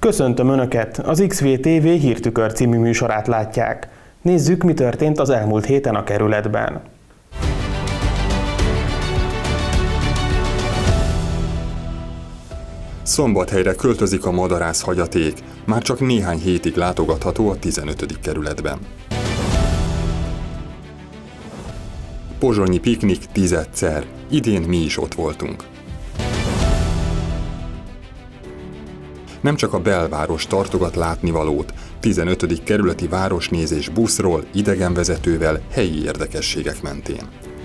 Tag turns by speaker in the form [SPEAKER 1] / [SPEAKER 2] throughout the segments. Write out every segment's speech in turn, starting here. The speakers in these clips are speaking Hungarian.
[SPEAKER 1] Köszöntöm Önöket! Az XVTV Hírtükör című műsorát látják. Nézzük, mi történt az elmúlt héten a kerületben.
[SPEAKER 2] Szombathelyre költözik a madarász hagyaték, már csak néhány hétig látogatható a 15. kerületben. Pozsonyi piknik 10-szer, idén mi is ott voltunk. Nem csak a belváros tartogat látnivalót, 15. kerületi városnézés buszról, idegenvezetővel, helyi érdekességek mentén.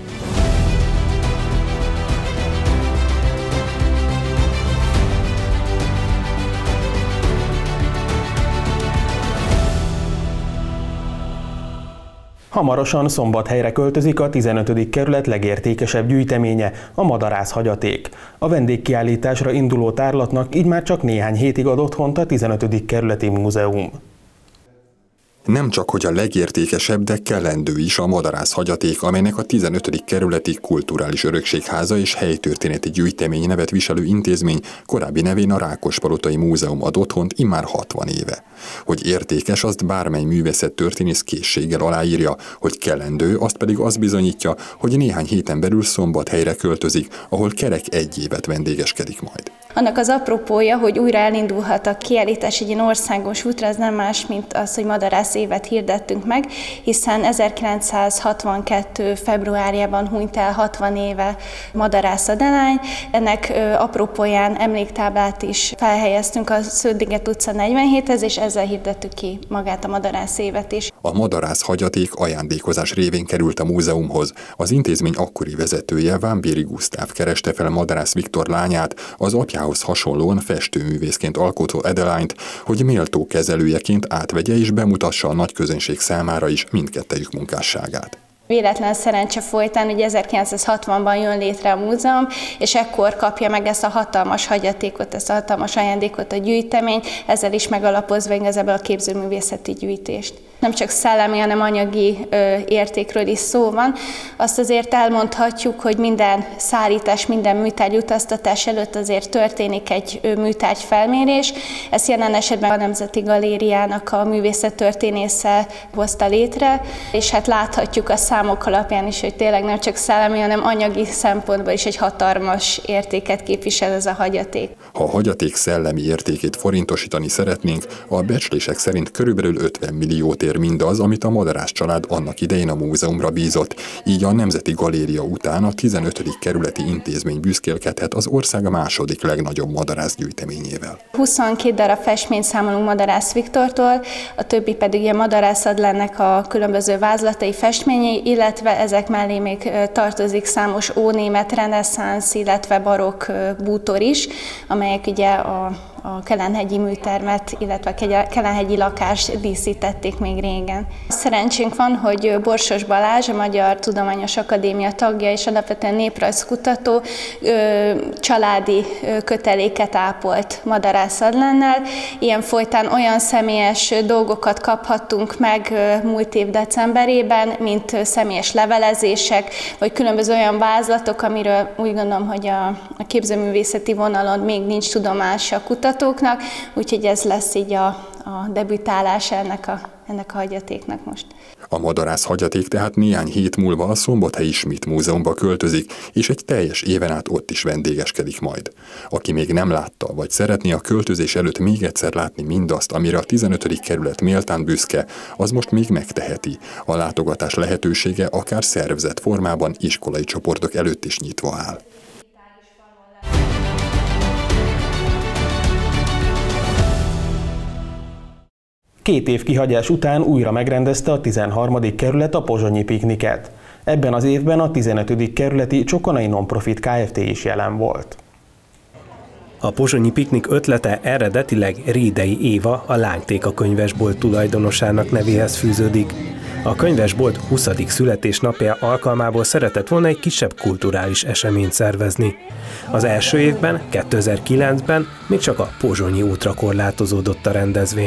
[SPEAKER 1] Hamarosan Szombathelyre költözik a 15. kerület legértékesebb gyűjteménye, a madarász hagyaték. A vendégkiállításra induló tárlatnak így már csak néhány hétig ad otthont a 15. kerületi múzeum.
[SPEAKER 2] Nem csak hogy a legértékesebb, de kellendő is a madarász hagyaték, amelynek a 15. kerületi kulturális örökségháza és helytörténeti gyűjtemény nevet viselő intézmény korábbi nevén a Rákospalotai Múzeum ad otthont immár 60 éve. Hogy értékes, azt bármely művészettörténész készséggel aláírja, hogy kellendő, azt pedig az bizonyítja, hogy néhány héten belül Szombathelyre költözik, ahol kerek 1 évet vendégeskedik majd.
[SPEAKER 3] Annak az apropója, hogy újra elindulhat a kiállítás egy ilyen országos útra, az nem más, mint az, hogy madarász évet hirdettünk meg, hiszen 1962. februárjában hunyt el 60 éve Madarász Adelány. Ennek apropóján emléktáblát is felhelyeztünk a Sződ-Liget utca 47-hez, és ezzel hirdettük ki magát a madarász évet is.
[SPEAKER 2] A madarász hagyaték ajándékozás révén került a múzeumhoz. Az intézmény akkori vezetője, Vámbéry Gusztáv kereste fel Madarász Viktor lányát, az apjához hasonlóan festőművészként alkotó Adelányt, hogy méltó kezelőjeként átvegye és bemutassa a nagy közönség számára is mindkettejük munkásságát.
[SPEAKER 3] Véletlen szerencse folytán, hogy 1960-ban jön létre a múzeum, és ekkor kapja meg ezt a hatalmas hagyatékot, ezt a hatalmas ajándékot a gyűjtemény, ezzel is megalapozva igazából a képzőművészeti gyűjtést. Nem csak szellemi, hanem anyagi értékről is szó van. Azt azért elmondhatjuk, hogy minden szállítás, minden műtárgyutaztatás előtt azért történik egy műtárgyfelmérés. Ezt jelen esetben a Nemzeti Galériának a művészettörténésze hozta létre, és hát láthatjuk a számok alapján is, hogy tényleg nem csak szellemi, hanem anyagi szempontból is egy hatalmas értéket képvisel ez a hagyaték.
[SPEAKER 2] Ha a hagyaték szellemi értékét forintosítani szeretnénk, a becslések szerint körülbelül 50 milliót ér mindaz, amit a madarász család annak idején a múzeumra bízott. Így a Nemzeti Galéria után a 15. kerületi intézmény büszkélkedhet az ország második legnagyobb madarász gyűjteményével.
[SPEAKER 3] 22 darab festményt számolunk Madarász Viktortól, a többi pedig a Madarász Adlennek a különböző vázlatai, festményei, illetve ezek mellé még tartozik számos ónémet, reneszánsz, illetve barokk bútor is, amelyek ugye a Kelenhegyi műtermet, illetve a Kelenhegyi lakást díszítették még régen. Szerencsénk van, hogy Borsos Balázs, a Magyar Tudományos Akadémia tagja és alapvetően néprajzkutató családi köteléket ápolt Madarász Adlennel. Ilyen folytán olyan személyes dolgokat kaphattunk meg múlt év decemberében, mint személyes levelezések, vagy különböző olyan vázlatok, amiről úgy gondolom, hogy a képzőművészeti vonalon még nincs tudomása a kutatóknak, úgyhogy ez lesz így a debütálása ennek a hagyatéknak most.
[SPEAKER 2] A madarász hagyaték tehát néhány hét múlva a Szombathelyi Schmidt Múzeumba költözik, és egy teljes éven át ott is vendégeskedik majd. Aki még nem látta, vagy szeretné a költözés előtt még egyszer látni mindazt, amire a 15. kerület méltán büszke, az most még megteheti. A látogatás lehetősége akár szervezett formában iskolai csoportok előtt is nyitva áll.
[SPEAKER 1] 2 év kihagyás után újra megrendezte a 13. kerület a pozsonyi pikniket. Ebben az évben a 15. kerületi Csokonai Nonprofit Kft. Is jelen volt.
[SPEAKER 4] A pozsonyi piknik ötlete eredetileg Rédei Éva, a Lánytéka könyvesbolt tulajdonosának nevéhez fűződik. A könyvesbolt 20. születésnapja alkalmából szeretett volna egy kisebb kulturális eseményt szervezni. Az első évben, 2009-ben még csak a Pozsonyi útra korlátozódott a rendezvény.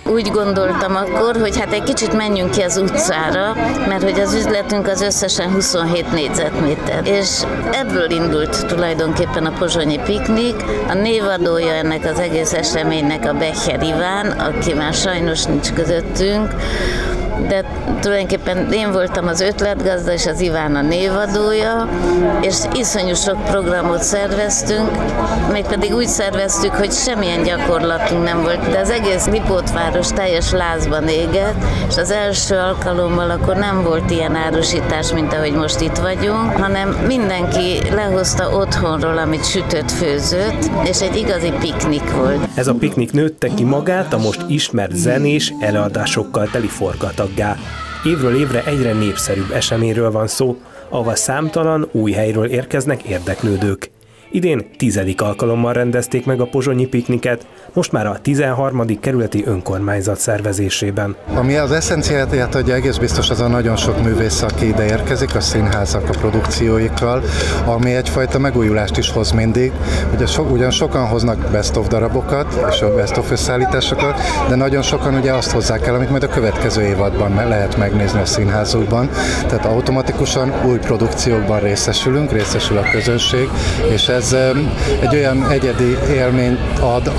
[SPEAKER 5] Úgy gondoltam akkor, hogy hát egy kicsit menjünk ki az utcára, mert hogy az üzletünk az összesen 27 négyzetméter. És ebből indult tulajdonképpen a pozsonyi piknik. A névadója ennek az egész eseménynek a Becher Iván, aki már sajnos nincs közöttünk, de tulajdonképpen én voltam az ötletgazda, és az Iván a névadója, és iszonyú sok programot szerveztünk, mégpedig úgy szerveztük, hogy semmilyen gyakorlatunk nem volt, de az egész Lipótváros teljes lázban égett, és az első alkalommal akkor nem volt ilyen árusítás, mint ahogy most itt vagyunk, hanem mindenki lehozta otthonról, amit sütött, főzött, és egy igazi piknik volt.
[SPEAKER 4] Ez a piknik nőtte ki magát a most ismert zenés előadásokkal teli forgataggá. Évről évre egyre népszerűbb eseményről van szó, ahova számtalan új helyről érkeznek érdeklődők. Idén 10. alkalommal rendezték meg a pozsonyi pikniket, most már a 13. kerületi önkormányzat szervezésében.
[SPEAKER 6] Ami az eszenciáját adja, egész biztos az a nagyon sok művész, aki ide érkezik, a színházak a produkcióikkal, ami egyfajta megújulást is hoz mindig. Ugyan sokan hoznak best of darabokat, és a best of összeállításokat, de nagyon sokan ugye azt hozzák el, amit majd a következő évadban lehet megnézni a színházokban. Tehát automatikusan új produkciókban részesül a közönség, és ez egy olyan egyedi élményt ad,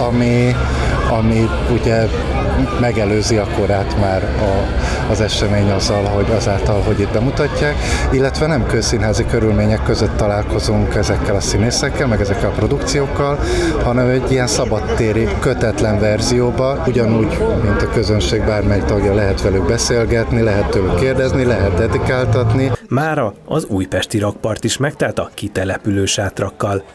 [SPEAKER 6] ami ugye megelőzi a korát már az esemény azáltal, hogy itt bemutatják, illetve nem közszínházi körülmények között találkozunk ezekkel a színészekkel, meg ezekkel a produkciókkal, hanem egy ilyen szabadtéri, kötetlen verzióba, ugyanúgy, mint a közönség bármely tagja, lehet velük beszélgetni, lehet tőlük kérdezni, lehet dedikáltatni.
[SPEAKER 4] Mára az újpesti rakpart is megtelt a kitelepülő sátrakkal.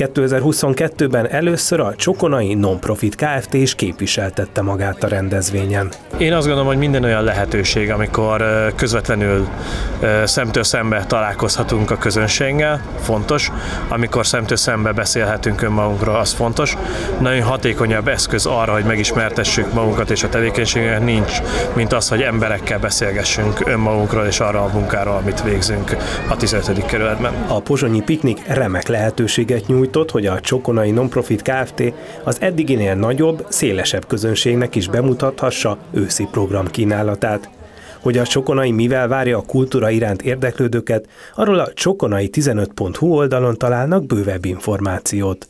[SPEAKER 4] 2022-ben először a Csokonai Non-Profit Kft. Is képviseltette magát a rendezvényen.
[SPEAKER 7] Én azt gondolom, hogy minden olyan lehetőség, amikor közvetlenül szemtől szembe találkozhatunk a közönséggel, fontos. Amikor szemtől szembe beszélhetünk önmagunkról, az fontos. Nagyon hatékonyabb eszköz arra, hogy megismertessük magunkat és a tevékenységünket nincs, mint az, hogy emberekkel beszélgessünk önmagunkról és arra a munkáról, amit végzünk a 15. kerületben.
[SPEAKER 4] A pozsonyi piknik remek lehetőséget nyújtott, hogy a Csokonai Non-Profit Kft. Az eddiginél nagyobb, szélesebb közönségnek is bemutathassa őszi programkínálatát. Hogy a Csokonai mivel várja a kultúra iránt érdeklődőket, arról a csokonai15.hu oldalon találnak bővebb információt.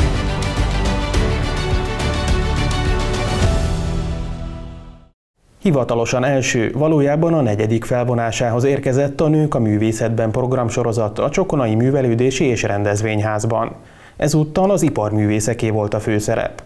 [SPEAKER 1] Hivatalosan első, valójában a 4. felvonásához érkezett a Nők a művészetben programsorozat a Csokonai Művelődési és Rendezvényházban. Ezúttal az iparművészeké volt a főszerep.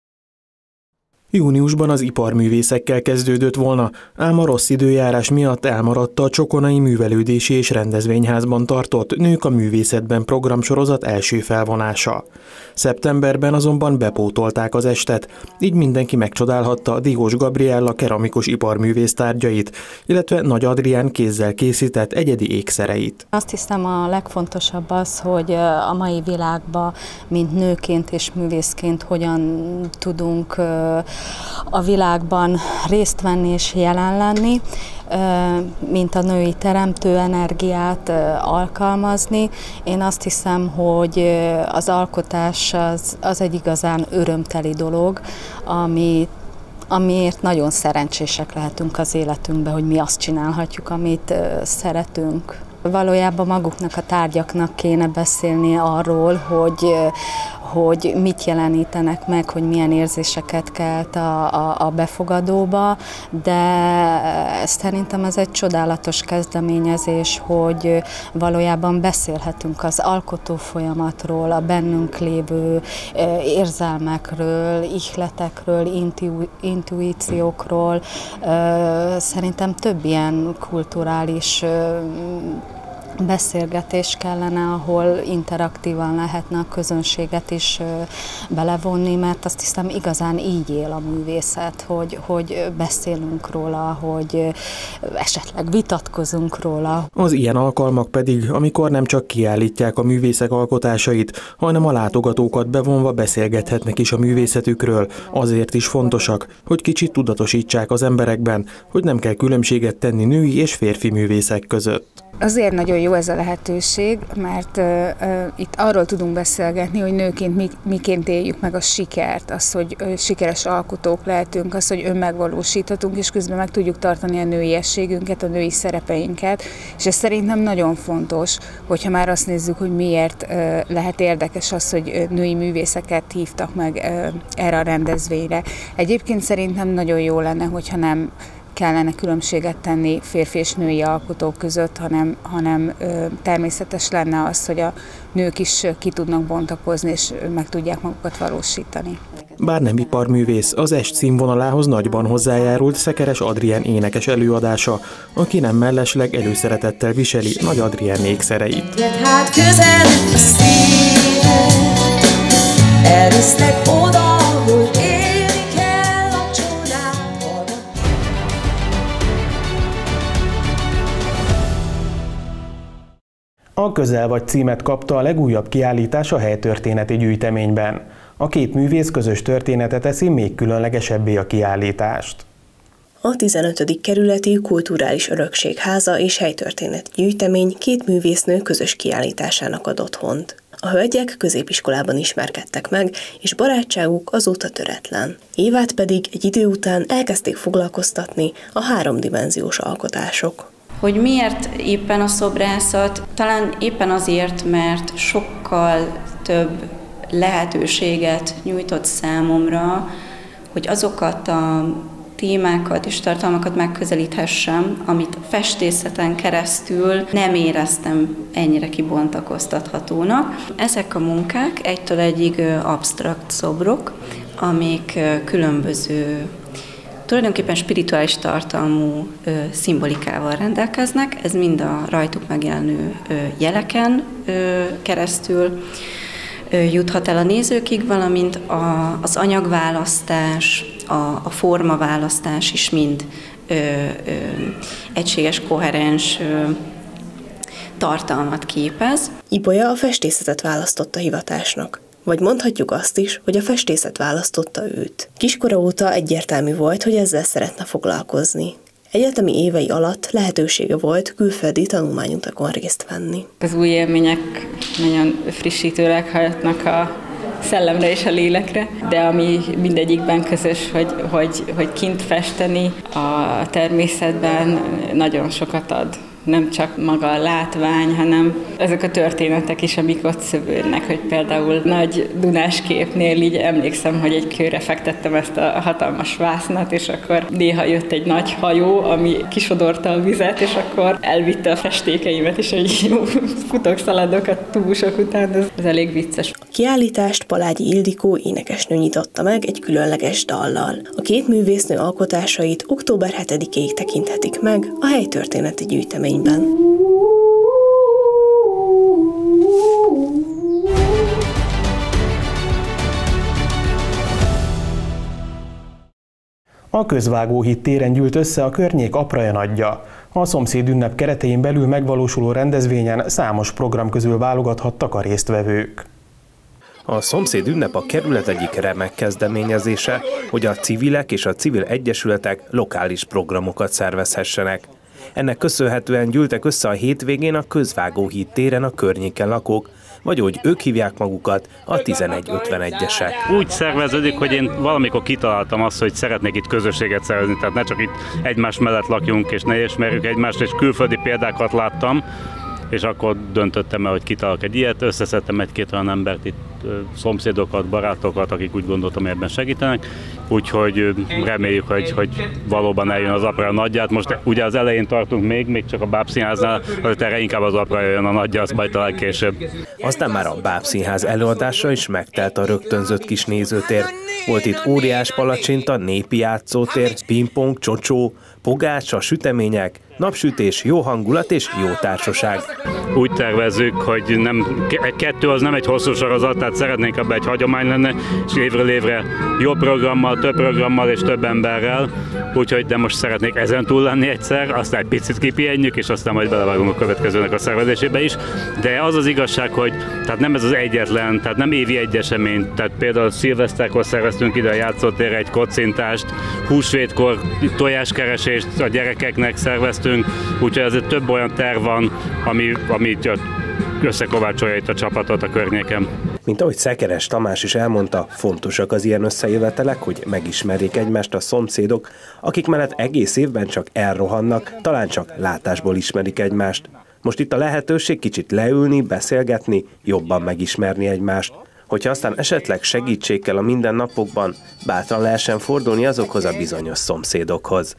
[SPEAKER 1] Júniusban az iparművészekkel kezdődött volna, ám a rossz időjárás miatt elmaradt a Csokonai Művelődési és Rendezvényházban tartott Nők a művészetben programsorozat első felvonása. Szeptemberben azonban bepótolták az estet, így mindenki megcsodálhatta Diós Gabriella keramikus iparművész tárgyait, illetve Nagy Adrián kézzel készített egyedi ékszereit.
[SPEAKER 8] Azt hiszem, a legfontosabb az, hogy a mai világban, mint nőként és művészként hogyan tudunk a világban részt venni és jelen lenni, mint a női teremtő energiát alkalmazni. Én azt hiszem, hogy az alkotás az egy igazán örömteli dolog, amiért nagyon szerencsések lehetünk az életünkben, hogy mi azt csinálhatjuk, amit szeretünk. Valójában maguknak a tárgyaknak kéne beszélni arról, hogy mit jelenítenek meg, hogy milyen érzéseket kelt a befogadóba, de szerintem ez egy csodálatos kezdeményezés, hogy valójában beszélhetünk az alkotó folyamatról, a bennünk lévő érzelmekről, ihletekről, intuíciókról. Szerintem több ilyen kulturális beszélgetés kellene, ahol interaktívan lehetne a közönséget is belevonni, mert azt hiszem igazán így él a művészet, hogy beszélünk róla, hogy esetleg vitatkozunk róla.
[SPEAKER 1] Az ilyen alkalmak pedig, amikor nem csak kiállítják a művészek alkotásait, hanem a látogatókat bevonva beszélgethetnek is a művészetükről, azért is fontosak, hogy kicsit tudatosítsák az emberekben, hogy nem kell különbséget tenni női és férfi művészek között.
[SPEAKER 9] Azért nagyon jó ez a lehetőség, mert itt arról tudunk beszélgetni, hogy nőként miként éljük meg a sikert, az, hogy sikeres alkotók lehetünk, az, hogy önmegvalósíthatunk, és közben meg tudjuk tartani a nőiességünket, a női szerepeinket, és ez szerintem nagyon fontos, hogyha már azt nézzük, hogy miért lehet érdekes az, hogy női művészeket hívtak meg erre a rendezvényre. Egyébként szerintem nagyon jó lenne, hogyha nem kellene különbséget tenni férfi és női alkotók között, hanem természetes lenne az, hogy a nők is ki tudnak bontakozni, és meg tudják magukat valósítani.
[SPEAKER 1] Bár nem iparművész, az est színvonalához nagyban hozzájárult Szekeres Adrien énekes előadása, aki nem mellesleg előszeretettel viseli Nagy Adrien ékszereit.
[SPEAKER 10] Hát közel a szíved, elviszlek oda, hogy élni kell a csodát.
[SPEAKER 1] A Közel vagy címet kapta a legújabb kiállítás a helytörténeti gyűjteményben. A két művész közös története teszi még különlegesebbé a kiállítást.
[SPEAKER 11] A 15. kerületi Kulturális Örökségháza és Helytörténeti Gyűjtemény két művésznő közös kiállításának ad otthont. A hölgyek középiskolában ismerkedtek meg, és barátságuk azóta töretlen. Évát pedig egy idő után elkezdték foglalkoztatni a háromdimenziós alkotások.
[SPEAKER 12] Hogy miért éppen a szobrászat? Talán éppen azért, mert sokkal több lehetőséget nyújtott számomra, hogy azokat a témákat és tartalmakat megközelíthessem, amit festészeten keresztül nem éreztem ennyire kibontakoztathatónak. Ezek a munkák egytől egyig absztrakt szobrok, amik különböző tulajdonképpen spirituális tartalmú szimbolikával rendelkeznek, ez mind a rajtuk megjelenő jeleken keresztül juthat el a nézőkig, valamint az anyagválasztás, a formaválasztás is mind egységes, koherens tartalmat képez.
[SPEAKER 11] Ibolya a festészetet választotta hivatásnak. Vagy mondhatjuk azt is, hogy a festészet választotta őt. Kiskora óta egyértelmű volt, hogy ezzel szeretne foglalkozni. Egyetemi évei alatt lehetősége volt külföldi tanulmányutakon részt venni.
[SPEAKER 13] Az új élmények nagyon frissítőleg hatnak a szellemre és a lélekre, de ami mindegyikben közös, hogy kint festeni a természetben nagyon sokat ad. Nem csak maga a látvány, hanem ezek a történetek is, amik ott szövődnek, hogy például Nagy Dunás képnél így emlékszem, hogy egy kőre fektettem ezt a hatalmas vásznat, és akkor néha jött egy nagy hajó, ami kisodorta a vizet, és akkor elvitte a festékeimet, és egy futok, szaladok a tubusok után, ez elég vicces.
[SPEAKER 11] A kiállítást Palágyi Ildikó énekesnő nyitotta meg egy különleges dallal. A két művésznő alkotásait október 7-ig tekinthetik meg a Helytörténeti Gyűjteményben.
[SPEAKER 1] A Közvágóhíd téren gyűlt össze a környék Apraja Nagyja. A szomszéd ünnep keretein belül megvalósuló rendezvényen számos program közül válogathattak a résztvevők.
[SPEAKER 4] A szomszéd ünnep a kerület egyik remek kezdeményezése, hogy a civilek és a civil egyesületek lokális programokat szervezhessenek. Ennek köszönhetően gyűltek össze a hétvégén a Közvágóhíd téren a környéken lakók, vagy úgy ők hívják magukat, a 1151-esek.
[SPEAKER 14] Úgy szerveződik, hogy én valamikor kitaláltam azt, hogy szeretnék itt közösséget szervezni, tehát ne csak itt egymás mellett lakjunk és ne ismerjük egymást, és külföldi példákat láttam, és akkor döntöttem el, hogy kitalálok egy ilyet, összeszedtem egy-két olyan embert itt, szomszédokat, barátokat, akik úgy gondoltam, hogy ebben segítenek, úgyhogy reméljük, hogy valóban eljön az Apraja Nagyját. Most ugye az elején tartunk még csak a Bábszínháznál, azért erre inkább az Apraja jön a Nagyja, az majd talán később.
[SPEAKER 4] Aztán már a Bábszínház előadása is megtelt a rögtönzött kis nézőtér. Volt itt óriás palacsinta, népi játszótér, pingpong, csocsó, pogácsa, sütemények, napsütés, jó hangulat és jó társaság.
[SPEAKER 14] Úgy tervezzük, hogy kettő az nem egy hosszú sorozat, tehát szeretnénk abban egy hagyomány lenne, és évről évre jobb programmal, több programmal és több emberrel, úgyhogy de most szeretnék ezen túl lenni egyszer, aztán egy picit kipihenjük, és aztán majd belevágunk a következőnek a szervezésébe is. De az az igazság, hogy tehát nem ez az egyetlen, tehát nem évi egy esemény, tehát például szilveszterkor szerveztünk ide a játszótérre egy kocintást, húsvétkor tojáskeresés, esést a gyerekeknek szerveztünk, úgyhogy azért több olyan terv van, ami összekovácsolja itt a csapatot a környéken.
[SPEAKER 4] Mint ahogy Szekeres Tamás is elmondta, fontosak az ilyen összejövetelek, hogy megismerjék egymást a szomszédok, akik mellett egész évben csak elrohannak, talán csak látásból ismerik egymást. Most itt a lehetőség kicsit leülni, beszélgetni, jobban megismerni egymást. Hogyha aztán esetleg segítség kell a mindennapokban, bátran lehessen fordulni azokhoz a bizonyos szomszédokhoz.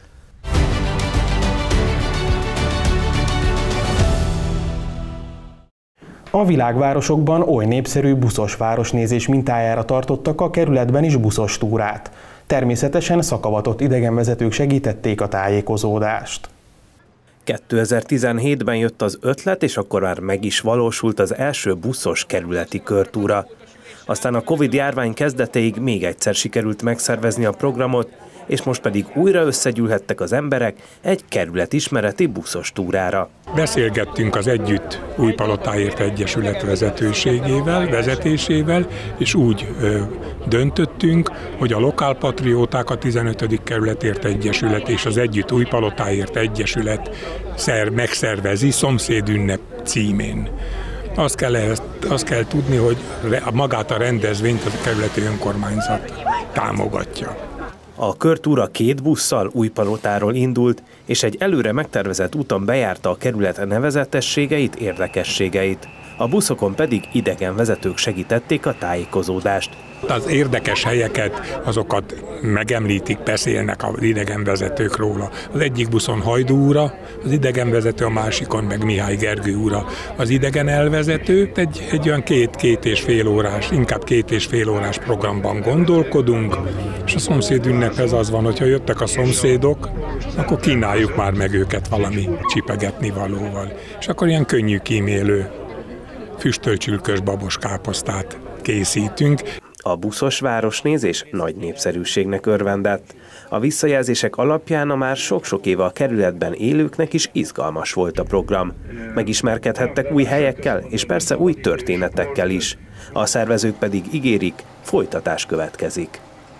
[SPEAKER 1] A világvárosokban oly népszerű buszos városnézés mintájára tartottak a kerületben is buszos túrát. Természetesen szakavatott idegenvezetők segítették a tájékozódást.
[SPEAKER 4] 2017-ben jött az ötlet, és akkor már meg is valósult az első buszos kerületi körtúra. Aztán a Covid-járvány kezdetéig még egyszer sikerült megszervezni a programot, és most pedig újra összegyűlhettek az emberek egy kerületismereti buszos túrára.
[SPEAKER 15] Beszélgettünk az Együtt Újpalotáért Egyesület vezetésével, és úgy döntöttünk, hogy a Lokálpatrióták, a 15. Kerületért Egyesület és az Együtt Újpalotáért Egyesület megszervezi szomszédünnep címén. Azt kell tudni, hogy magát a rendezvényt a kerületi önkormányzat támogatja.
[SPEAKER 4] A körtúra 2 busszal Újpalotáról indult, és egy előre megtervezett úton bejárta a kerület nevezetességeit, érdekességeit. A buszokon pedig idegenvezetők segítették a tájékozódást.
[SPEAKER 15] Az érdekes helyeket, azokat megemlítik, beszélnek az idegenvezetők róla. Az egyik buszon Hajdú ura, az idegenvezető, a másikon meg Mihály Gergő ura. Az idegen elvezető egy olyan 2-2,5 órás, inkább 2,5 órás programban gondolkodunk, és a szomszédünnephez az van, hogyha jöttek a szomszédok, akkor kínáljuk már meg őket valami csipegetni valóval. És akkor ilyen könnyű kímélő füstölcsülkös baboskáposztát készítünk.
[SPEAKER 4] A buszos városnézés nagy népszerűségnek örvendett. A visszajelzések alapján a már sok-sok éve a kerületben élőknek is izgalmas volt a program. Megismerkedhettek új helyekkel, és persze új történetekkel is. A szervezők pedig ígérik, folytatás következik.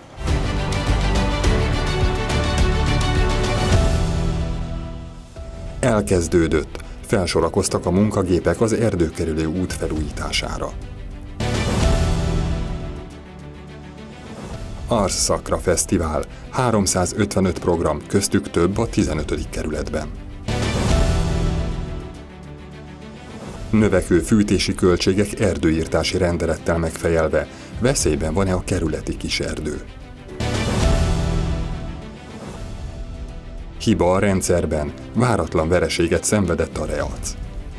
[SPEAKER 2] Elkezdődött. Felsorakoztak a munkagépek az erdőkerülő út felújítására. Ars Sacra Fesztivál, 355 program, köztük több a 15. kerületben. Növekvő fűtési költségek erdőírtási rendelettel megfejelve, veszélyben van-e a kerületi kiserdő? Hiba a rendszerben, váratlan vereséget szenvedett a Reac.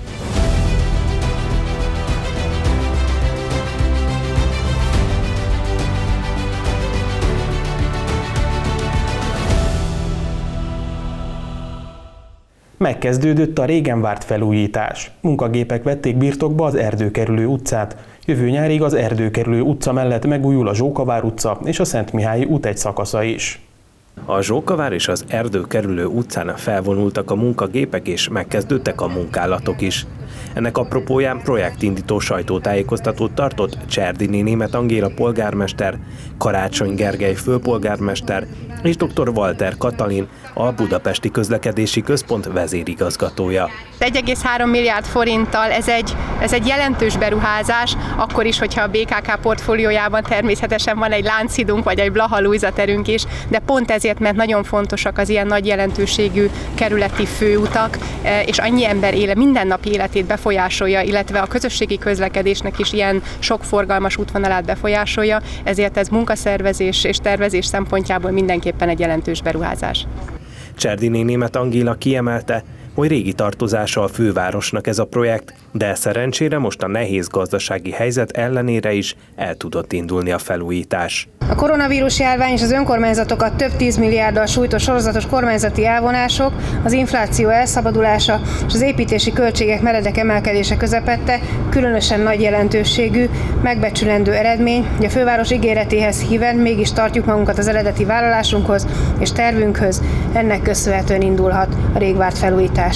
[SPEAKER 1] Megkezdődött a régen várt felújítás. Munkagépek vették birtokba az Erdőkerülő utcát. Jövő nyárig az Erdőkerülő utca mellett megújul a Zsókavár utca és a Szentmihályi út egy szakasza is.
[SPEAKER 4] A Zsókavár és az Erdőkerülő utcán felvonultak a munkagépek, és megkezdődtek a munkálatok is. Ennek apropóján projektindító sajtótájékoztatót tartott Cserdini Németh Angéla polgármester, Karácsony Gergely főpolgármester és dr. Walter Katalin, a Budapesti Közlekedési Központ vezérigazgatója.
[SPEAKER 16] 1,3 milliárd forinttal ez egy jelentős beruházás, akkor is, hogyha a BKK portfóliójában természetesen van egy Lánchídunk vagy egy Blaha-Lujza terünk is, de pont ezért, mert nagyon fontosak az ilyen nagy jelentőségű kerületi főutak, és annyi ember mindennapi életét befolyásolja, illetve a közösségi közlekedésnek is ilyen sok forgalmas útvonalát befolyásolja, ezért ez munkaszervezés és tervezés szempontjából mindenképpen egy jelentős beruházás.
[SPEAKER 4] Cserdini Németh Angéla kiemelte, hogy régi tartozása a fővárosnak ez a projekt, de szerencsére most a nehéz gazdasági helyzet ellenére is el tudott indulni a felújítás.
[SPEAKER 17] A koronavírus járvány és az önkormányzatokat több 10 milliárddal sújtó sorozatos kormányzati elvonások, az infláció elszabadulása és az építési költségek meredek emelkedése közepette különösen nagy jelentőségű, megbecsülendő eredmény, hogy a főváros ígéretéhez híven mégis tartjuk magunkat az eredeti vállalásunkhoz és tervünkhöz, ennek köszönhetően indulhat a rég várt felújítás.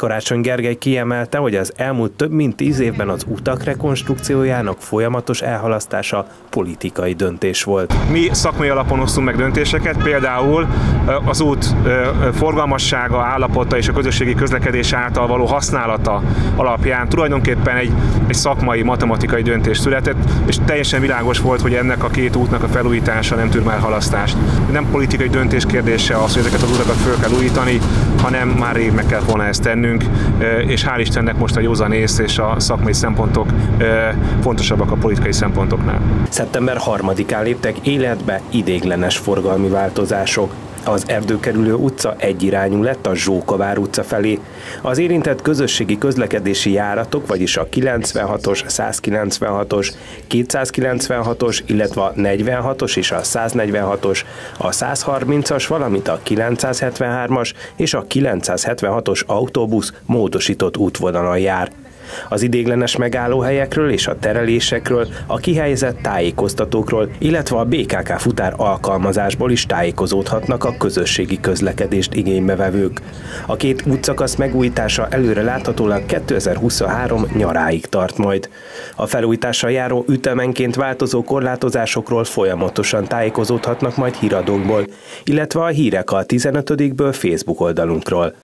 [SPEAKER 4] Karácsony Gergely kiemelte, hogy az elmúlt több mint 10 évben az utak rekonstrukciójának folyamatos elhalasztása politikai döntés volt.
[SPEAKER 18] Mi szakmai alapon hoztunk meg döntéseket, például az út forgalmassága, állapota és a közösségi közlekedés által való használata alapján tulajdonképpen egy szakmai, matematikai döntés született, és teljesen világos volt, hogy ennek a két útnak a felújítása nem tűr már halasztást. Nem politikai döntés kérdése az, hogy ezeket az utakat föl kell újítani, hanem már rég meg kell volna ezt tennünk, és hál' Istennek most a józan ész és a szakmai szempontok fontosabbak a politikai szempontoknál.
[SPEAKER 4] Szeptember 3-án léptek életbe ideiglenes forgalmi változások. Az Erdőkerülő utca egyirányú lett a Zsókavár utca felé. Az érintett közösségi közlekedési járatok, vagyis a 96-os, 196-os, 296-os, illetve a 46-os és a 146-os, a 130-as, valamint a 973-as és a 976-os autóbusz módosított útvonalon jár. Az ideiglenes megállóhelyekről és a terelésekről, a kihelyezett tájékoztatókról, illetve a BKK futár alkalmazásból is tájékozódhatnak a közösségi közlekedést igénybevevők. A két útszakasz megújítása előre láthatólag 2023 nyaráig tart majd. A felújítással járó ütemenként változó korlátozásokról folyamatosan tájékozódhatnak majd híradókból, illetve a hírek a 15-ből Facebook oldalunkról.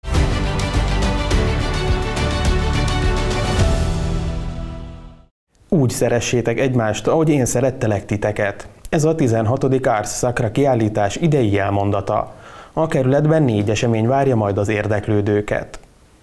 [SPEAKER 1] Úgy szeressétek egymást, ahogy én szerettelek titeket. Ez a 16. Ars Sacra kiállítás idei elmondata. A kerületben 4 esemény várja majd az érdeklődőket.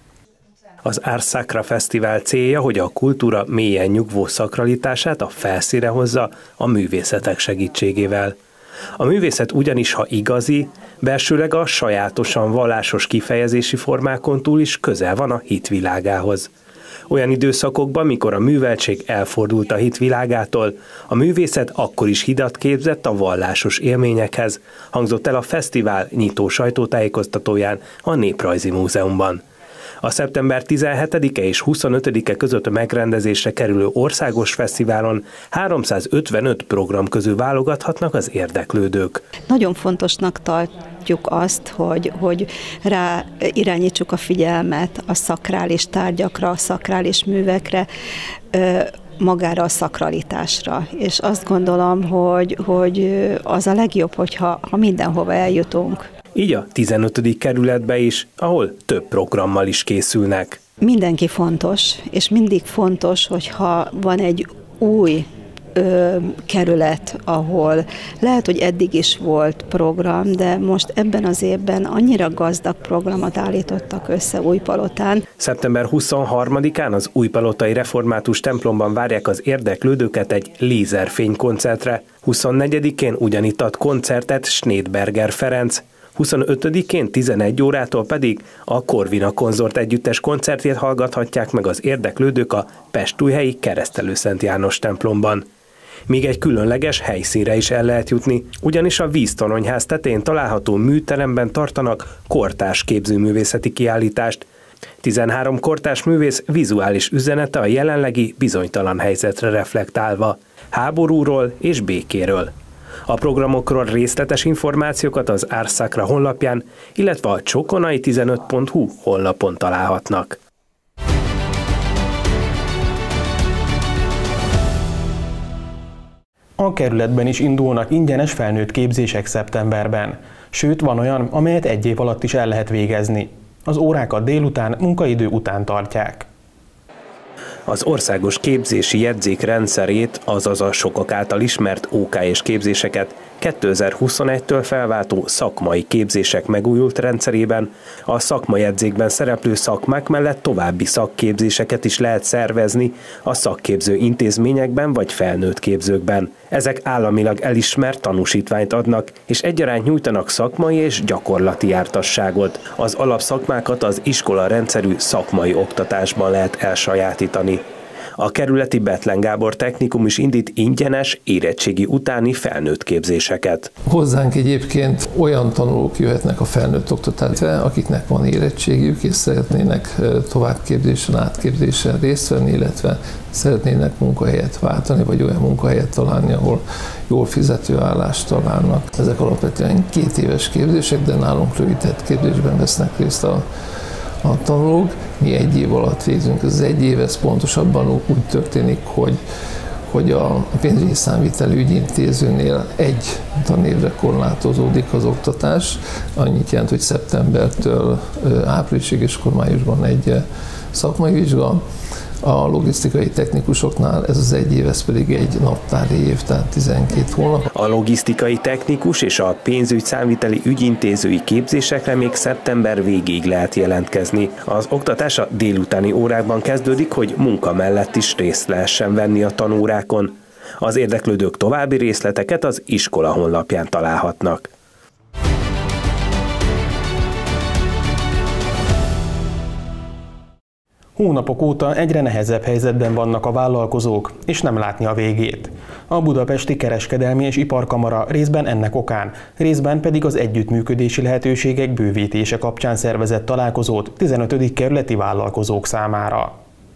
[SPEAKER 4] Az Ars Sacra Fesztivál célja, hogy a kultúra mélyen nyugvó szakralitását a felszínre hozza a művészetek segítségével. A művészet ugyanis, ha igazi, belsőleg a sajátosan vallásos kifejezési formákon túl is közel van a hitvilágához. Olyan időszakokban, mikor a műveltség elfordult a hitvilágától, a művészet akkor is hidat képzett a vallásos élményekhez, hangzott el a fesztivál nyitó sajtótájékoztatóján a Néprajzi Múzeumban. A szeptember 17-e és 25-e között megrendezésre kerülő országos fesztiválon 355 program közül válogathatnak az érdeklődők.
[SPEAKER 19] Nagyon fontosnak tartjuk azt, hogy rá irányítsuk a figyelmet a szakrális tárgyakra, a szakrális művekre, magára a szakralitásra. És azt gondolom, hogy az a legjobb, hogyha mindenhova eljutunk.
[SPEAKER 4] Így a 15. kerületbe is, ahol több programmal is készülnek.
[SPEAKER 19] Mindenki fontos, és mindig fontos, hogyha van egy új kerület, ahol lehet, hogy eddig is volt program, de most ebben az évben annyira gazdag programot állítottak össze Újpalotán.
[SPEAKER 4] Szeptember 23-án az újpalotai református templomban várják az érdeklődőket egy lézerfénykoncertre. 24-én ugyanitt ad koncertet Schneidberger Ferenc, 25-én 11 órától pedig a Corvina Konzort együttes koncertjét hallgathatják meg az érdeklődők a Pestújhelyi Keresztelő-Szent János templomban. Még egy különleges helyszínre is el lehet jutni, ugyanis a Víztoronyház tetején található műteremben tartanak kortárs képzőművészeti kiállítást. 13 kortárs művész vizuális üzenete a jelenlegi bizonytalan helyzetre reflektálva, háborúról és békéről. A programokról részletes információkat az Ars Sacra honlapján, illetve a csokonai15.hu honlapon találhatnak.
[SPEAKER 1] A kerületben is indulnak ingyenes felnőtt képzések szeptemberben, sőt van olyan, amelyet 1 év alatt is el lehet végezni. Az órákat délután, munkaidő után tartják.
[SPEAKER 4] Az országos képzési jegyzék rendszerét, azaz a sokak által ismert OK-s képzéseket 2021-től felváltó szakmai képzések megújult rendszerében a szakmajegyzékben szereplő szakmák mellett további szakképzéseket is lehet szervezni a szakképző intézményekben vagy felnőtt képzőkben. Ezek államilag elismert tanúsítványt adnak, és egyaránt nyújtanak szakmai és gyakorlati jártasságot. Az alapszakmákat az iskola rendszerű szakmai oktatásban lehet elsajátítani. A kerületi Bethlen Gábor Technikum is indít ingyenes, érettségi utáni felnőtt képzéseket.
[SPEAKER 20] Hozzánk egyébként olyan tanulók jöhetnek a felnőtt oktatásra, akiknek van érettségiük, és szeretnének továbbképzésen, átképzésen részt venni, illetve szeretnének munkahelyet váltani, vagy olyan munkahelyet találni, ahol jól fizető állást találnak. Ezek alapvetően 2 éves képzések, de nálunk rövidített képzésben vesznek részt a a tanulók. Mi 1 év alatt végzünk, ez 1 év, ez pontosabban úgy történik, hogy a pénzügyi számviteli ügyintézőnél 1 tanévre korlátozódik az oktatás. Annyit jelent, hogy szeptembertől áprilisig és akkor májusban egy szakmai vizsga. A logisztikai technikusoknál ez az 1 év, ez pedig egy naptári év, tehát 12 hónap.
[SPEAKER 4] A logisztikai technikus és a pénzügyszámviteli ügyintézői képzésekre még szeptember végéig lehet jelentkezni. Az oktatás a délutáni órákban kezdődik, hogy munka mellett is részt lehessen venni a tanórákon. Az érdeklődők további részleteket az iskola honlapján találhatnak.
[SPEAKER 1] Hónapok óta egyre nehezebb helyzetben vannak a vállalkozók, és nem látni a végét. A Budapesti Kereskedelmi és Iparkamara részben ennek okán, részben pedig az együttműködési lehetőségek bővítése kapcsán szervezett találkozót 15. kerületi vállalkozók számára.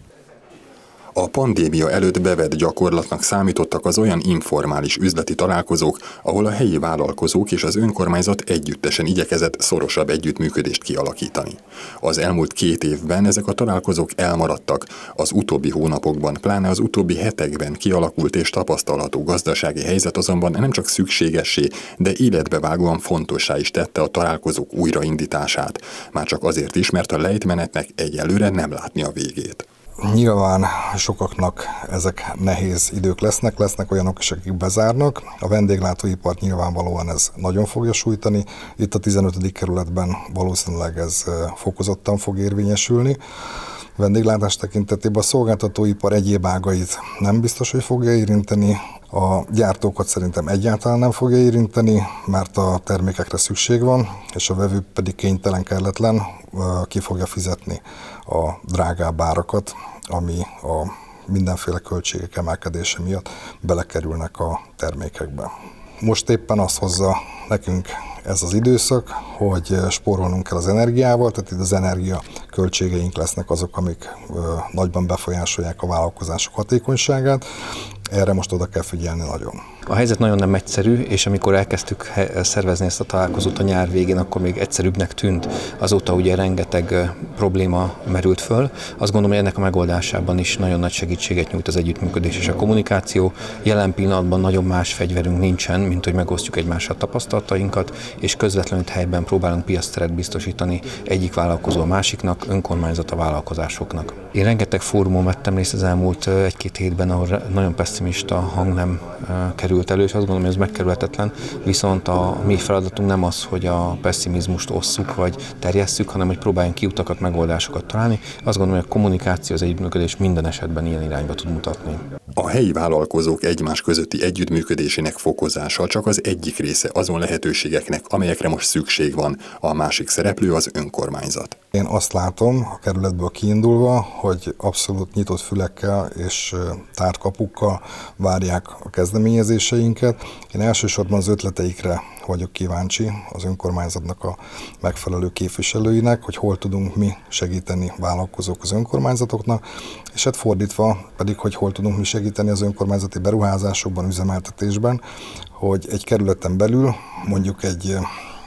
[SPEAKER 2] A pandémia előtt bevett gyakorlatnak számítottak az olyan informális üzleti találkozók, ahol a helyi vállalkozók és az önkormányzat együttesen igyekezett szorosabb együttműködést kialakítani. Az elmúlt 2 évben ezek a találkozók elmaradtak, az utóbbi hónapokban, pláne az utóbbi hetekben kialakult és tapasztalható gazdasági helyzet azonban nem csak szükségessé, de életbevágóan fontossá is tette a találkozók újraindítását. Már csak azért is, mert a lejtmenetnek egyelőre nem látni a végét.
[SPEAKER 21] Nyilván sokaknak ezek nehéz idők lesznek olyanok is, akik bezárnak. A vendéglátóipart nyilvánvalóan ez nagyon fogja sújtani. Itt a 15. kerületben valószínűleg ez fokozottan fog érvényesülni. Vendéglátás tekintetében a szolgáltatóipar egyéb ágait nem biztos, hogy fogja érinteni. A gyártókat szerintem egyáltalán nem fogja érinteni, mert a termékekre szükség van, és a vevő pedig kénytelen, kelletlen ki fogja fizetni a drágább árakat, ami a mindenféle költségek emelkedése miatt belekerülnek a termékekbe. Most éppen azt hozza nekünk ez az időszak, hogy spórolnunk kell az energiával, tehát itt az energia költségeink lesznek azok, amik nagyban befolyásolják a vállalkozások hatékonyságát. Erre most oda kell figyelni nagyon.
[SPEAKER 22] A helyzet nagyon nem egyszerű, és amikor elkezdtük szervezni ezt a találkozót a nyár végén, akkor még egyszerűbbnek tűnt. Azóta ugye rengeteg probléma merült föl. Azt gondolom, hogy ennek a megoldásában is nagyon nagy segítséget nyújt az együttműködés és a kommunikáció. Jelen pillanatban nagyon más fegyverünk nincsen, mint hogy megosztjuk egymással tapasztalatainkat, és közvetlenül helyben próbálunk piacteret biztosítani egyik vállalkozó a másiknak, önkormányzat a vállalkozásoknak. Én rengeteg fórumon vettem részt az elmúlt 1-2 hétben, ahol nagyon pessimista hangnem került elő, és azt gondolom, hogy ez megkerülhetetlen, viszont a mi feladatunk nem az, hogy a pessimizmust osszuk vagy terjesszük, hanem hogy próbáljunk kiutakat, megoldásokat találni. Azt gondolom, hogy a kommunikáció, az együttműködés minden esetben ilyen irányba tud mutatni.
[SPEAKER 2] A helyi vállalkozók egymás közötti együttműködésének fokozása csak az egyik része azon lehetőségeknek, amelyekre most szükség van. A másik szereplő az önkormányzat.
[SPEAKER 21] Én azt látom, a kerületből kiindulva, hogy abszolút nyitott fülekkel és tárt kapukkal várják a kezdeményezéseinket. Én elsősorban az ötleteikre vagyok kíváncsi, az önkormányzatnak a megfelelő képviselőinek, hogy hol tudunk mi segíteni vállalkozók az önkormányzatoknak, és hát fordítva pedig, hogy hol tudunk mi segíteni az önkormányzati beruházásokban, üzemeltetésben, hogy egy kerületen belül mondjuk egy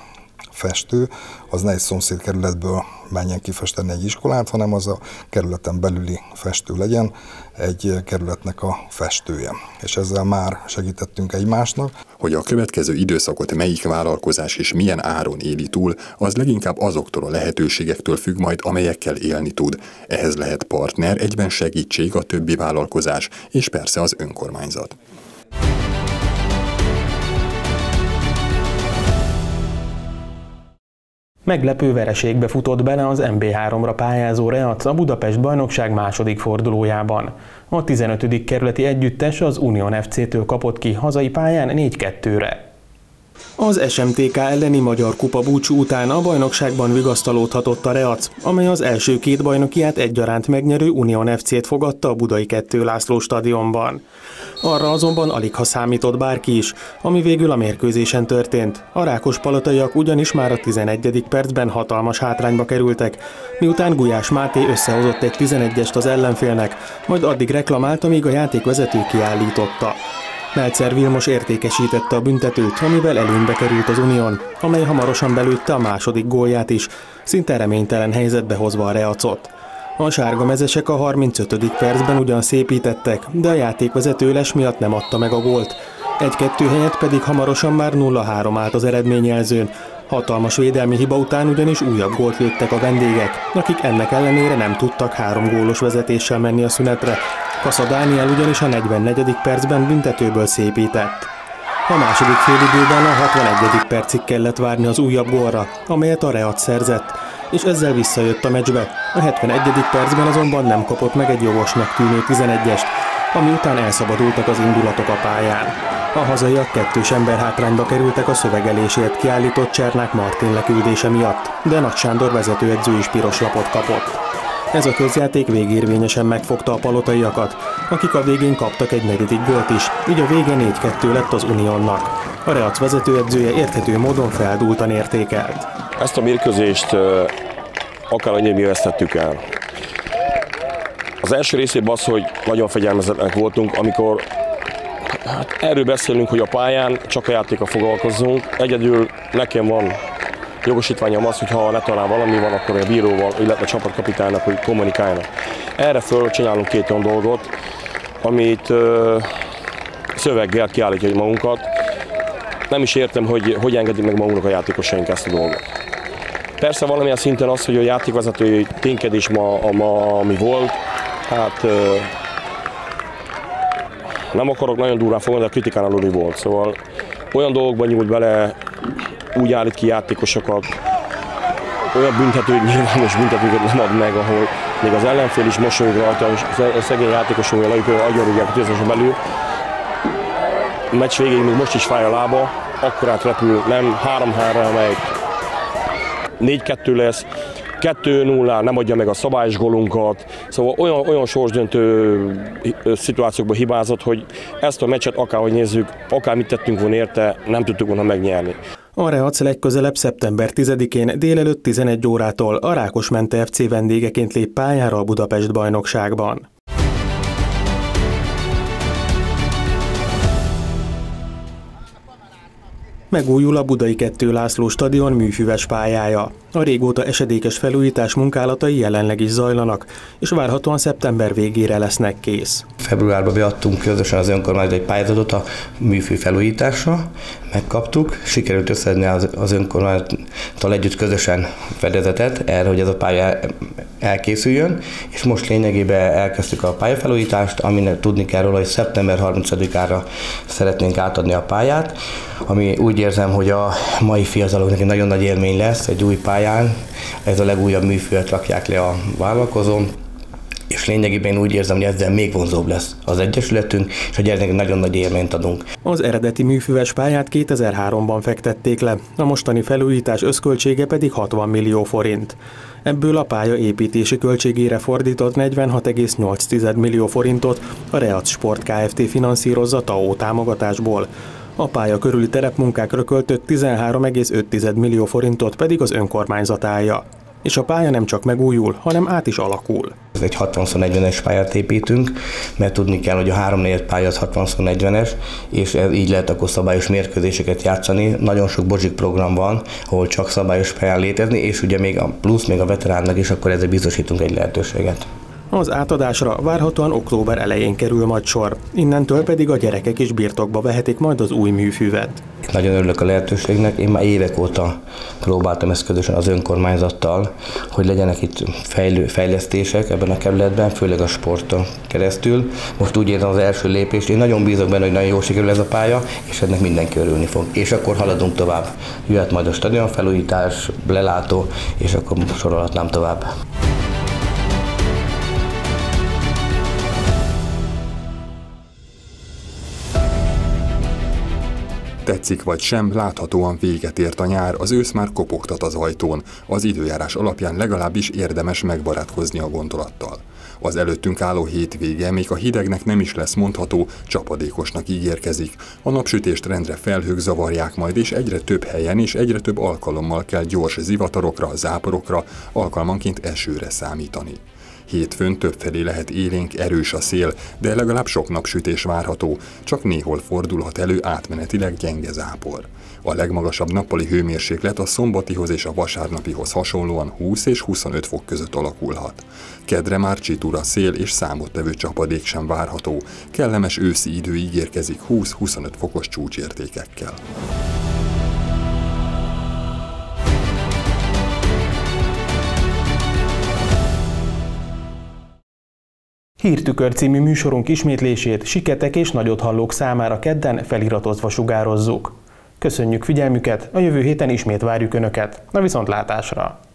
[SPEAKER 21] festő, az ne egy szomszéd kerületből menjen kifesteni egy iskolát, hanem az a kerületen belüli festő legyen egy kerületnek a festője. És ezzel már segítettünk egymásnak.
[SPEAKER 2] Hogy a következő időszakot melyik vállalkozás és milyen áron éli túl, az leginkább azoktól a lehetőségektől függ majd, amelyekkel élni tud. Ehhez lehet partner, egyben segítség a többi vállalkozás, és persze az önkormányzat.
[SPEAKER 1] Meglepő vereségbe futott bele az MB3-ra pályázó Reac a Budapest bajnokság második fordulójában. A 15. kerületi együttes az Union FC-től kapott ki hazai pályán 4-2-re. Az SMTK elleni Magyar Kupa búcsú után a bajnokságban vigasztalódhatott a Reac, amely az első 2 bajnokiát egyaránt megnyerő Union FC-t fogadta a budai 2 László stadionban. Arra azonban aligha számított bárki is, ami végül a mérkőzésen történt. A rákospalataiak ugyanis már a 11. percben hatalmas hátrányba kerültek, miután Gulyás Máté összehozott egy 11-est az ellenfélnek, majd addig reklamált, amíg a játékvezető kiállította. Melzer Vilmos értékesítette a büntetőt, amivel előnybe került az Unión, amely hamarosan belőtte a második gólját is, szinte reménytelen helyzetbe hozva a Reacot. A sárga mezesek a 35. percben ugyan szépítettek, de a játékvezető les miatt nem adta meg a gólt. 1-2 helyett pedig hamarosan már 0-3 állt az eredményjelzőn. Hatalmas védelmi hiba után ugyanis újabb gólt lőttek a vendégek, akik ennek ellenére nem tudtak 3 gólos vezetéssel menni a szünetre. Kassa Dániel ugyanis a 44. percben büntetőből szépített. A második félidőben a 61. percig kellett várni az újabb gólra, amelyet a Reat szerzett, és ezzel visszajött a meccsbe. A 71. percben azonban nem kapott meg egy jogosnak tűnő 11-est, ami után elszabadultak az indulatok a pályán. A hazaiak 2 emberhátrányba kerültek a szövegelésért kiállított Csernák Martin leküldése miatt, de Nagy Sándor vezetőedző is piros lapot kapott. Ez a közjáték végérvényesen megfogta a palotaiakat, akik a végén kaptak egy 4. gólt is, így a vége 4-2 lett az Uniónnak. A Reac vezetőedzője érthető módon feldúltan értékelt.
[SPEAKER 3] Ezt a mérkőzést akárannyi mi vesztettük el. Az első részében az, hogy nagyon fegyelmezetlenek voltunk, amikor erről beszélünk, hogy a pályán csak a játékkal foglalkozzunk. Egyedül nekem van jogosítványom az, hogy ha netán valami van, akkor a bíróval, illetve a csapatkapitánynak, hogy kommunikáljanak. Erre föl csinálunk 2 olyan dolgot, amit szöveggel kiállítjuk magunkat. Nem is értem, hogy engedik meg magunknak a játékosaink ezt a dolgot. Persze valamilyen szinten az, hogy a játékvezetői ténykedés ami volt, hát nem akarok nagyon durván fogni, de a kritikán aluli volt. Szóval olyan dolgokban nyúlt bele, úgy állít ki játékosokat, olyan nyilvános büntetőket nem ad meg, ahol még az ellenfél is mosolyog rajta, és a szegény játékosok agyonrúgják a tízesen belül. A meccs végéig még most is fáj a lába, akkor átrepül, nem 3-3, amelyik 4-2 lesz, 2-0 nem adja meg a szabályos gólunkat, szóval olyan sorsdöntő szituációkban hibázott, hogy ezt a meccset akárhogy nézzük, akármit tettünk volna érte, nem tudtuk volna megnyerni.
[SPEAKER 1] A Reac legközelebb szeptember 10-én délelőtt 11 órától a Rákosmente FC vendégeként lép pályára a Budapest bajnokságban. Megújul a Budai 2 László stadion műfüves pályája. A régóta esedékes felújítás munkálatai jelenleg is zajlanak, és várhatóan szeptember végére lesznek kész.
[SPEAKER 5] Februárban beadtunk közösen az önkormányzat egy pályázatot a műfű felújításra, megkaptuk, sikerült összedni az önkormányzattal együtt közösen fedezetet erre, hogy ez a pálya elkészüljön, és most lényegében elkezdtük a pályafelújítást, aminek tudni kell róla, hogy szeptember 30-ára szeretnénk átadni a pályát, ami úgy érzem, hogy a mai fiataloknak egy nagyon nagy élmény lesz egy új pályán, ez a legújabb műfűet rakják le a vállalkozón, és lényegében én úgy érzem, hogy ezzel még vonzóbb lesz az egyesületünk, és hogy ennek nagyon nagy élményt adunk.
[SPEAKER 1] Az eredeti műfüves pályát 2003-ban fektették le, a mostani felújítás összköltsége pedig 60 millió forint. Ebből a pálya építési költségére fordított 46,8 millió forintot a Reac Sport Kft. Finanszírozza TAO támogatásból. A pálya körüli terepmunkákra költött 13,5 millió forintot pedig az önkormányzat állja. És a pálya nem csak megújul, hanem át is alakul.
[SPEAKER 5] Ez egy 60x40-es pályát építünk, mert tudni kell, hogy a 3/4 pálya az 60x40-es, és ez így lehet akkor szabályos mérkőzéseket játszani. Nagyon sok Bozsik program van, ahol csak szabályos pályán létezni, és ugye még a veteránnak is, akkor ezzel biztosítunk egy lehetőséget.
[SPEAKER 1] Az átadásra várhatóan október elején kerül majd sor, innentől pedig a gyerekek is birtokba vehetik majd az új műfüvet.
[SPEAKER 5] Nagyon örülök a lehetőségnek, én már évek óta próbáltam ezt közösen az önkormányzattal, hogy legyenek itt fejlesztések ebben a kerületben, főleg a sporton keresztül. Most úgy érzem az első lépést, én nagyon bízok benne, hogy nagyon jól sikerül ez a pálya, és ennek mindenki örülni fog. És akkor haladunk tovább. Jöhet majd a stadion felújítás, lelátó, és akkor sorolhatnám tovább.
[SPEAKER 2] Tetszik vagy sem, láthatóan véget ért a nyár, az ősz már kopogtat az ajtón. Az időjárás alapján legalábbis érdemes megbarátkozni a gondolattal. Az előttünk álló hétvége még a hidegnek nem is lesz mondható, csapadékosnak ígérkezik. A napsütést rendre felhők zavarják majd, és egyre több helyen és egyre több alkalommal kell gyors zivatarokra, záporokra, alkalmanként esőre számítani. Hétfőn többfelé lehet élénk, erős a szél, de legalább sok napsütés várható, csak néhol fordulhat elő átmenetileg gyenge zápor. A legmagasabb nappali hőmérséklet a szombatihoz és a vasárnapihoz hasonlóan 20 és 25 fok között alakulhat. Keddre már csitur a szél és számottevő csapadék sem várható, kellemes őszi idő ígérkezik 20-25 fokos csúcsértékekkel.
[SPEAKER 1] Hírtükör című műsorunk ismétlését siketek és nagyothallók számára kedden feliratozva sugározzuk. Köszönjük figyelmüket, a jövő héten ismét várjuk Önöket. A viszontlátásra!